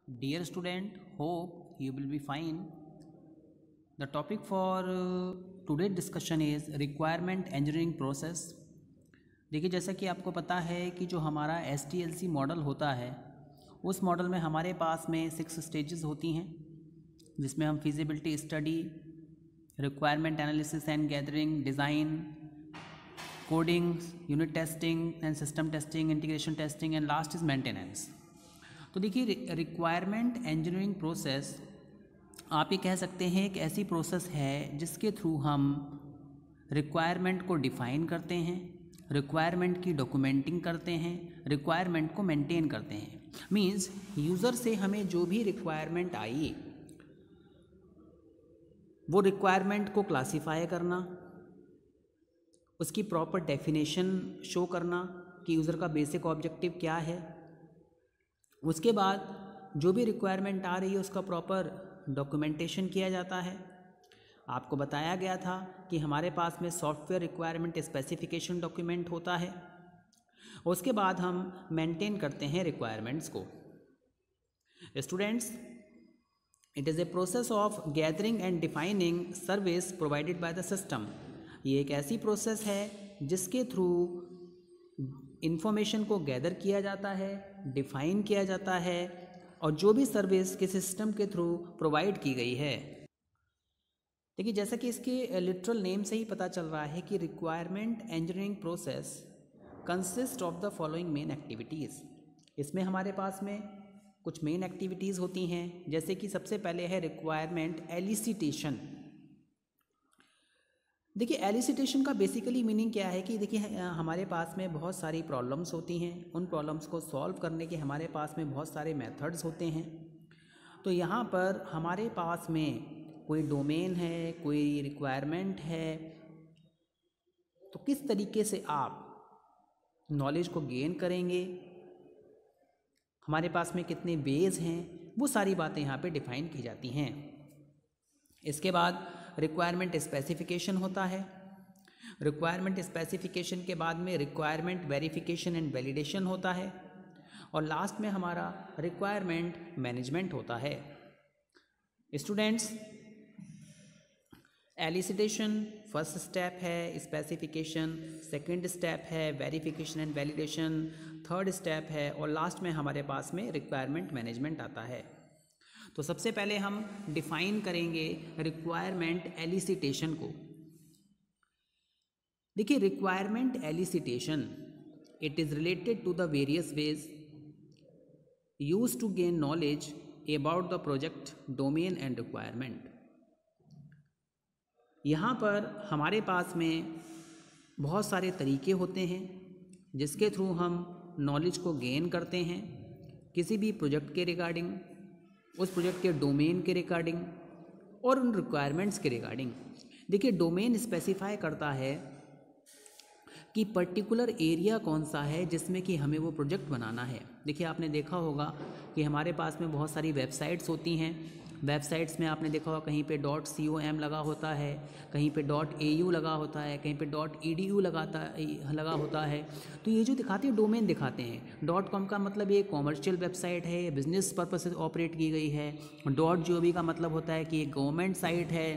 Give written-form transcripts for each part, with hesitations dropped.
Dear student, hope you will be fine. The topic for today's discussion is requirement engineering process. देखिए, जैसा कि आपको पता है कि जो हमारा STLC मॉडल होता है, उस मॉडल में हमारे पास में 6 स्टेजेस होती हैं, जिसमें हम feasibility study, requirement analysis and gathering, design, coding, unit testing and system testing, integration testing and last is maintenance. तो देखिए, रिक्वायरमेंट इंजीनियरिंग प्रोसेस आप ये कह सकते हैं एक ऐसी प्रोसेस है जिसके थ्रू हम रिक्वायरमेंट को डिफ़ाइन करते हैं, रिक्वायरमेंट की डॉक्यूमेंटिंग करते हैं, रिक्वायरमेंट को मेंटेन करते हैं। मींस यूज़र से हमें जो भी रिक्वायरमेंट आई, वो रिक्वायरमेंट को क्लासीफाई करना, उसकी प्रॉपर डेफिनेशन शो करना कि यूज़र का बेसिक ऑब्जेक्टिव क्या है। उसके बाद जो भी रिक्वायरमेंट आ रही है उसका प्रॉपर डॉक्यूमेंटेशन किया जाता है। आपको बताया गया था कि हमारे पास में सॉफ्टवेयर रिक्वायरमेंट स्पेसिफिकेशन डॉक्यूमेंट होता है। उसके बाद हम मेंटेन करते हैं रिक्वायरमेंट्स को। Students, it is a process of gathering and defining service provided by the system. ये एक ऐसी प्रोसेस है जिसके थ्रू इंफॉर्मेशन को गैदर किया जाता है, डिफाइन किया जाता है और जो भी सर्विस किसी सिस्टम के थ्रू प्रोवाइड की गई है। देखिए, जैसा कि इसके लिटरल नेम से ही पता चल रहा है कि requirement engineering process consist of the following main activities. इसमें हमारे पास में कुछ मेन एक्टिविटीज़ होती हैं, जैसे कि सबसे पहले है रिक्वायरमेंट एलिसिटेशन। देखिए, एलिसिटेशन का बेसिकली मीनिंग क्या है कि देखिए, हमारे पास में बहुत सारी प्रॉब्लम्स होती हैं, उन प्रॉब्लम्स को सॉल्व करने के हमारे पास में बहुत सारे मेथड्स होते हैं। तो यहाँ पर हमारे पास में कोई डोमेन है, कोई रिक्वायरमेंट है, तो किस तरीके से आप नॉलेज को गेन करेंगे, हमारे पास में कितने वेज हैं, वो सारी बातें यहाँ पे डिफाइन की जाती हैं। इसके बाद रिक्वायरमेंट स्पेसिफिकेशन होता है। रिक्वायरमेंट स्पेसिफिकेशन के बाद में रिक्वायरमेंट वेरिफिकेशन एंड वैलिडेशन होता है और लास्ट में हमारा रिक्वायरमेंट मैनेजमेंट होता है। स्टूडेंट्स, एलिसिटेशन फर्स्ट स्टेप है, स्पेसिफिकेशन सेकंड स्टेप है, verification and validation third step है और लास्ट में हमारे पास में रिक्वायरमेंट मैनेजमेंट आता है। तो सबसे पहले हम डिफाइन करेंगे रिक्वायरमेंट एलिसिटेशन को। देखिए, requirement elicitation it is related to the various ways used to gain knowledge about the project domain and requirement. यहाँ पर हमारे पास में बहुत सारे तरीके होते हैं जिसके थ्रू हम नॉलेज को गेन करते हैं किसी भी प्रोजेक्ट के रिगार्डिंग, उस प्रोजेक्ट के डोमेन के रिगार्डिंग और उन रिक्वायरमेंट्स के रिगार्डिंग। देखिए, डोमेन स्पेसिफाई करता है कि पर्टिकुलर एरिया कौन सा है जिसमें कि हमें वो प्रोजेक्ट बनाना है। देखिए, आपने देखा होगा कि हमारे पास में बहुत सारी वेबसाइट्स होती हैं। वेबसाइट्स में आपने देखा होगा कहीं पे .com लगा होता है, कहीं पे .au लगा होता है, कहीं पे .edu लगा होता है। तो ये जो दिखाते हैं डोमेन दिखाते हैं। .com का मतलब ये कॉमर्शियल वेबसाइट है, बिजनेस पर्पस से ऑपरेट की गई है। .gov का मतलब होता है कि ये गवर्नमेंट साइट है।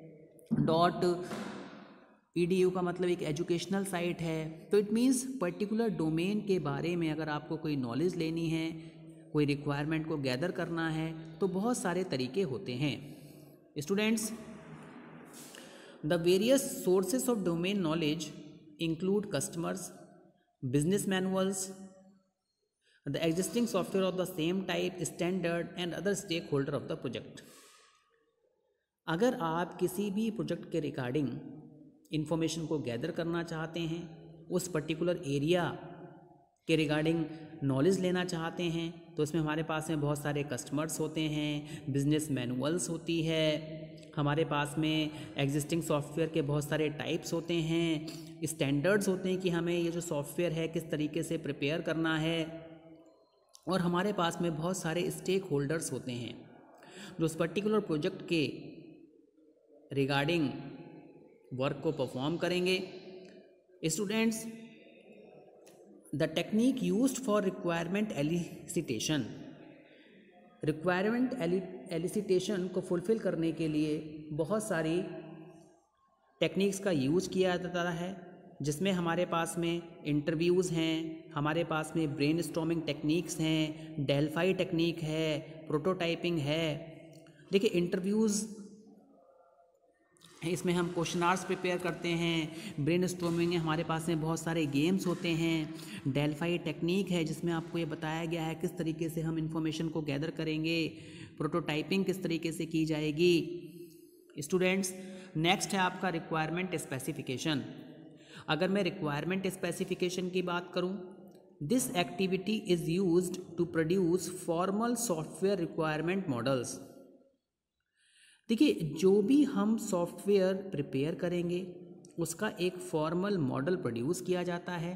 .edu का मतलब एक एजुकेशनल साइट है। तो इट मीन्स पर्टिकुलर डोमेन के बारे में अगर आपको कोई नॉलेज लेनी है, कोई रिक्वायरमेंट को गैदर करना है, तो बहुत सारे तरीके होते हैं। Students, the various sources of domain knowledge include customers, business manuals, the existing software of the same type, standard and other stakeholder of the project. अगर आप किसी भी प्रोजेक्ट के रिगार्डिंग इंफॉर्मेशन को गैदर करना चाहते हैं, उस पर्टिकुलर एरिया के रिगार्डिंग नॉलेज लेना चाहते हैं, तो इसमें हमारे पास में बहुत सारे कस्टमर्स होते हैं, बिजनेस मैनुअल्स होती है, हमारे पास में एग्जिस्टिंग सॉफ्टवेयर के बहुत सारे टाइप्स होते हैं, स्टैंडर्ड्स होते हैं कि हमें ये जो सॉफ्टवेयर है किस तरीके से प्रिपेयर करना है, और हमारे पास में बहुत सारे स्टेक होल्डर्स होते हैं जो उस पर्टिकुलर प्रोजेक्ट के रिगार्डिंग वर्क को परफॉर्म करेंगे। Students, The technique used for requirement elicitation requirement elicitation को फुलफ़िल करने के लिए बहुत सारी टेक्निक्स का यूज़ किया जाता है, जिसमें हमारे पास में इंटरव्यूज़ हैं, हमारे पास में ब्रेनस्टॉर्मिंग टेक्निक्स हैं, डेल्फाई टेक्निक है, प्रोटोटाइपिंग है। देखिए इंटरव्यूज़ इसमें हम क्वेश्चनार्स प्रिपेयर करते हैं, ब्रेनस्टॉर्मिंग है, हमारे पास में बहुत सारे गेम्स होते हैं, डेल्फाई टेक्निक है जिसमें आपको ये बताया गया है किस तरीके से हम इंफॉर्मेशन को गैदर करेंगे, प्रोटोटाइपिंग किस तरीके से की जाएगी। स्टूडेंट्स, नेक्स्ट है आपका रिक्वायरमेंट स्पेसिफिकेशन। अगर मैं रिक्वायरमेंट स्पेसिफिकेशन की बात करूं, this activity is used to produce formal software requirement models. देखिए जो भी हम सॉफ्टवेयर प्रिपेयर करेंगे उसका एक फॉर्मल मॉडल प्रोड्यूस किया जाता है।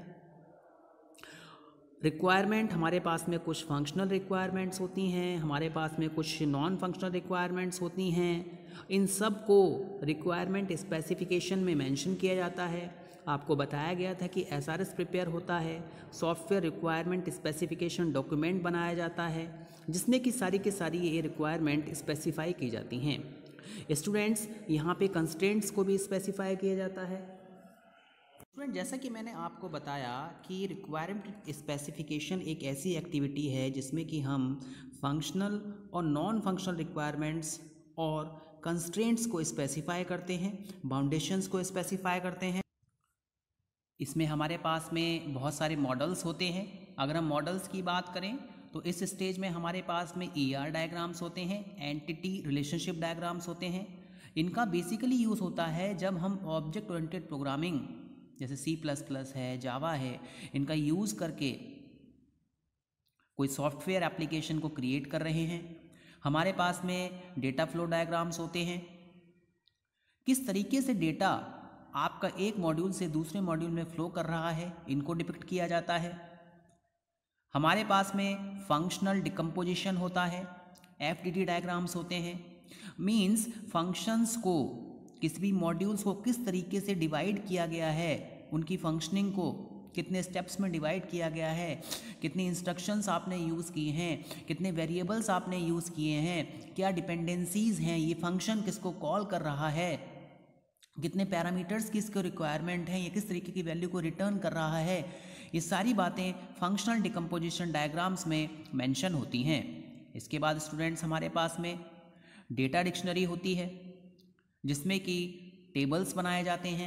रिक्वायरमेंट हमारे पास में कुछ फंक्शनल रिक्वायरमेंट्स होती हैं, हमारे पास में कुछ नॉन फंक्शनल रिक्वायरमेंट्स होती हैं। इन सब को रिक्वायरमेंट स्पेसिफिकेशन में मेंशन किया जाता है। आपको बताया गया था कि एसआरएस प्रिपेयर होता है, सॉफ्टवेयर रिक्वायरमेंट स्पेसिफिकेशन डॉक्यूमेंट बनाया जाता है, जिसमें कि सारी के सारी ये रिक्वायरमेंट स्पेसिफाई की जाती हैं। स्टूडेंट्स, यहाँ पे कंस्ट्रेंट्स को भी स्पेसिफाई किया जाता है। स्टूडेंट, जैसा कि मैंने आपको बताया कि रिक्वायरमेंट स्पेसिफिकेशन एक ऐसी एक्टिविटी है जिसमें कि हम फंक्शनल और नॉन फंक्शनल रिक्वायरमेंट्स और कंस्ट्रेंट्स को स्पेसिफाई करते हैं, बाउंडेशंस को स्पेसिफाई करते हैं। इसमें हमारे पास में बहुत सारे मॉडल्स होते हैं। अगर हम मॉडल्स की बात करें तो इस स्टेज में हमारे पास में ER डायग्राम्स होते हैं, एंटिटी रिलेशनशिप डायग्राम्स होते हैं। इनका बेसिकली यूज़ होता है जब हम ऑब्जेक्ट ओरिएंटेड प्रोग्रामिंग जैसे C++ है, जावा है, इनका यूज़ करके कोई सॉफ्टवेयर एप्लीकेशन को क्रिएट कर रहे हैं। हमारे पास में डेटा फ्लो डायग्राम्स होते हैं, किस तरीके से डेटा आपका एक मॉड्यूल से दूसरे मॉड्यूल में फ्लो कर रहा है, इनको डिपिक्ट किया जाता है। हमारे पास में फंक्शनल डिकम्पोजिशन होता है, FDD डायग्राम्स होते हैं। मीन्स फंक्शंस को, किसी भी मॉड्यूल्स को किस तरीके से डिवाइड किया गया है, उनकी फंक्शनिंग को कितने स्टेप्स में डिवाइड किया गया है, कितनी इंस्ट्रक्शंस आपने यूज़ किए हैं, कितने वेरिएबल्स आपने यूज़ किए हैं, क्या डिपेंडेंसीज़ हैं, ये फंक्शन किसको कॉल कर रहा है, कितने पैरामीटर्स की इसको रिक्वायरमेंट है, ये किस तरीके की वैल्यू को रिटर्न कर रहा है, ये सारी बातें फंक्शनल डिकम्पोजिशन डायग्राम्स में मेंशन होती हैं। इसके बाद स्टूडेंट्स हमारे पास में डेटा डिक्शनरी होती है जिसमें कि टेबल्स बनाए जाते हैं।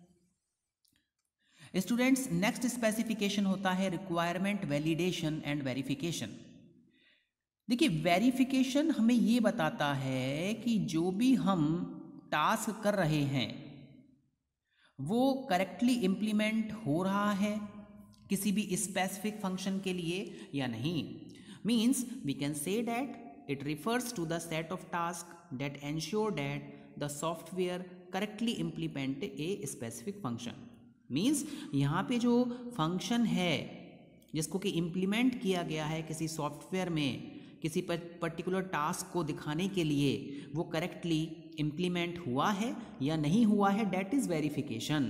स्टूडेंट्स, नेक्स्ट स्पेसिफिकेशन होता है रिक्वायरमेंट वैलिडेशन एंड वेरिफिकेशन। देखिए वेरिफिकेशन हमें ये बताता है कि जो भी हम टास्क कर रहे हैं वो करेक्टली इम्प्लीमेंट हो रहा है किसी भी स्पेसिफिक फंक्शन के लिए या नहीं। Means we can say that it refers to the set of task that ensure that the software correctly implement a specific function. Means यहाँ पे जो फंक्शन है जिसको कि इम्प्लीमेंट किया गया है किसी सॉफ्टवेयर में किसी पर्टिकुलर टास्क को दिखाने के लिए, वो करेक्टली इम्प्लीमेंट हुआ है या नहीं हुआ है, that is verification.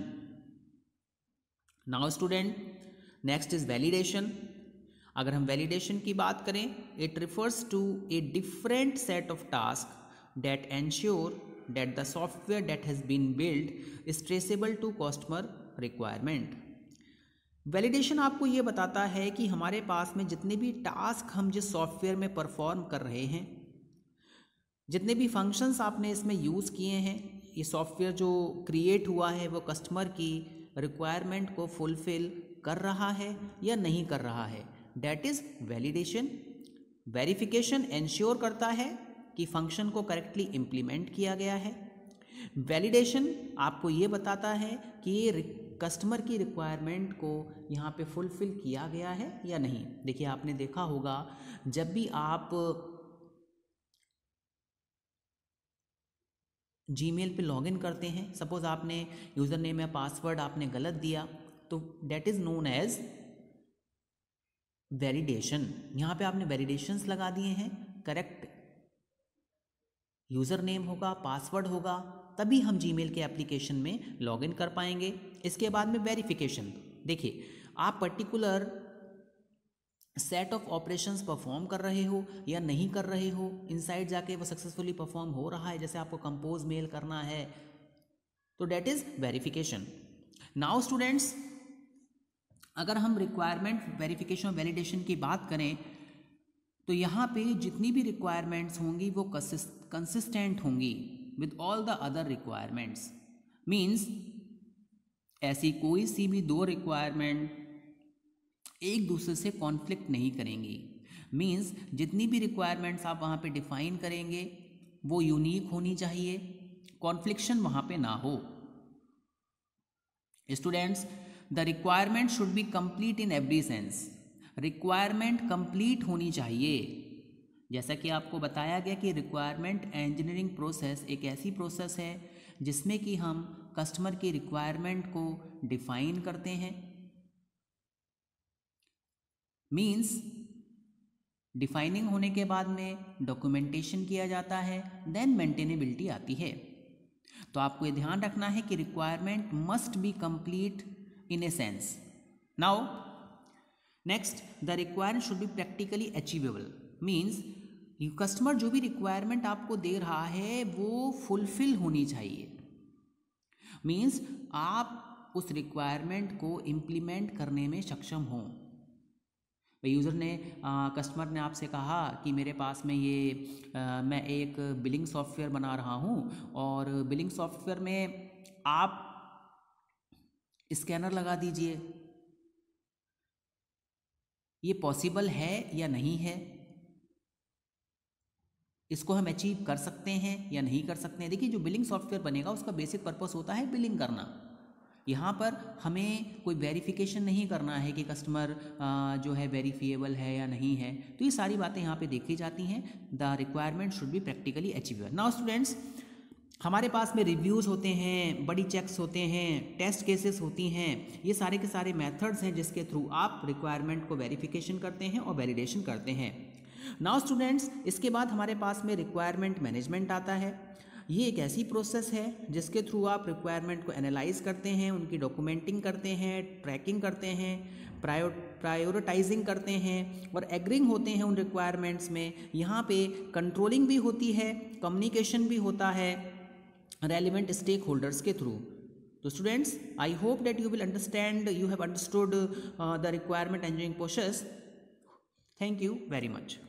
Now student, next is validation. अगर हम वैलिडेशन की बात करें, it refers to a different set of task that ensure that the software that has been build is traceable to customer requirement. Validation आपको ये बताता है कि हमारे पास में जितने भी टास्क हम जिस सॉफ्टवेयर में परफॉर्म कर रहे हैं, जितने भी फंक्शंस आपने इसमें यूज़ किए हैं, ये सॉफ्टवेयर जो क्रिएट हुआ है वो कस्टमर की रिक्वायरमेंट को फुलफिल कर रहा है या नहीं कर रहा है, that is validation. Verification ensure करता है कि फंक्शन को करेक्टली इम्प्लीमेंट किया गया है। वैलिडेशन आपको ये बताता है कि ये कस्टमर की रिक्वायरमेंट को यहाँ पे फुलफिल किया गया है या नहीं। देखिए आपने देखा होगा जब भी आप जीमेल पे लॉगिन करते हैं, सपोज आपने यूज़र नेम या पासवर्ड आपने गलत दिया, तो that is known as validation. यहाँ पे आपने वैलिडेशंस लगा दिए हैं, करेक्ट यूज़र नेम होगा, पासवर्ड होगा, तभी हम जीमेल के एप्लीकेशन में लॉगिन कर पाएंगे। इसके बाद में वेरिफिकेशन। देखिए आप particular set of operations perform कर रहे हो या नहीं कर रहे हो, इनसाइड जाके वो सक्सेसफुली परफॉर्म हो रहा है, जैसे आपको कंपोज मेल करना है, तो that is verification. Now students, अगर हम रिक्वायरमेंट वेरिफिकेशन वैलिडेशन की बात करें तो यहाँ पे जितनी भी रिक्वायरमेंट्स होंगी वो कंसिस्टेंट होंगी with all the other requirements. Means ऐसी कोई सी भी दो रिक्वायरमेंट एक दूसरे से कॉन्फ्लिक्ट नहीं करेंगी। मीन्स जितनी भी रिक्वायरमेंट्स आप वहाँ पे डिफाइन करेंगे वो यूनिक होनी चाहिए, कॉन्फ्लिक्शन वहाँ पे ना हो। Students, the requirement should be complete in every sense. Requirement complete होनी चाहिए। जैसा कि आपको बताया गया कि रिक्वायरमेंट इंजीनियरिंग प्रोसेस एक ऐसी प्रोसेस है जिसमें कि हम कस्टमर की रिक्वायरमेंट को डिफाइन करते हैं। मीन्स डिफाइनिंग होने के बाद में डॉक्यूमेंटेशन किया जाता है, देन मेंटेनेबिलिटी आती है। तो आपको ये ध्यान रखना है कि requirement must be complete in a sense. Now next, the requirement should be practically achievable. Means customer जो भी रिक्वायरमेंट आपको दे रहा है वो फुलफिल होनी चाहिए। मीन्स आप उस रिक्वायरमेंट को इम्प्लीमेंट करने में सक्षम हों। यूज़र ने कस्टमर ने आपसे कहा कि मेरे पास में मैं एक बिलिंग सॉफ्टवेयर बना रहा हूँ और बिलिंग सॉफ्टवेयर में आप स्कैनर लगा दीजिए। ये पॉसिबल है या नहीं है, इसको हम अचीव कर सकते हैं या नहीं कर सकते हैं। देखिए, जो बिलिंग सॉफ्टवेयर बनेगा उसका बेसिक पर्पस होता है बिलिंग करना। यहाँ पर हमें कोई वेरिफिकेशन नहीं करना है कि कस्टमर जो है वेरीफिएबल है या नहीं है। तो ये सारी बातें यहाँ पे देखी जाती हैं। The requirement should be practically achievable. Now students, हमारे पास में रिव्यूज़ होते हैं, बड़ी चेक्स होते हैं, टेस्ट केसेस होती हैं। ये सारे के सारे मेथड्स हैं जिसके थ्रू आप रिक्वायरमेंट को वेरिफिकेशन करते हैं और वैलिडेशन करते हैं। नाउ स्टूडेंट्स, इसके बाद हमारे पास में रिक्वायरमेंट मैनेजमेंट आता है। ये एक ऐसी प्रोसेस है जिसके थ्रू आप रिक्वायरमेंट को एनालाइज करते हैं, उनकी डॉक्यूमेंटिंग करते हैं, ट्रैकिंग करते हैं, प्रायोरिटाइजिंग करते हैं और एग्रीइंग होते हैं उन रिक्वायरमेंट्स में। यहाँ पे कंट्रोलिंग भी होती है, कम्युनिकेशन भी होता है रेलिवेंट स्टेक होल्डर्स के थ्रू। तो students, I hope that you have understood the requirement engineering process. Thank you very much.